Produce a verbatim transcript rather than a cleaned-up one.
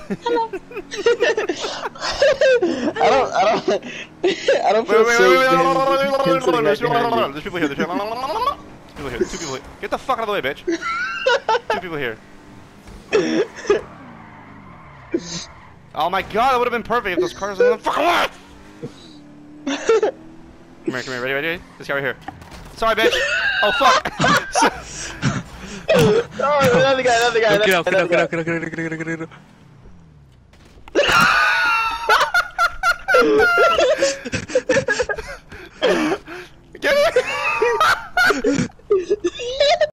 Hello. I don't. I don't. I don't feel wait, safe. wait, wait, being- wait, being wait, sitting right behind There's people here. There's people here. Two people here. Get the fuck out of the way, bitch. Two people here. Oh my god, that would have been perfect if those cars were in the fuck away! Come here, come here, ready, ready, ready? This guy right here. Sorry, bitch! Oh fuck! you. Oh, another guy, another guy. Get out, another get out, guy. get out, get out, get out, get out, get out, get out. Get it!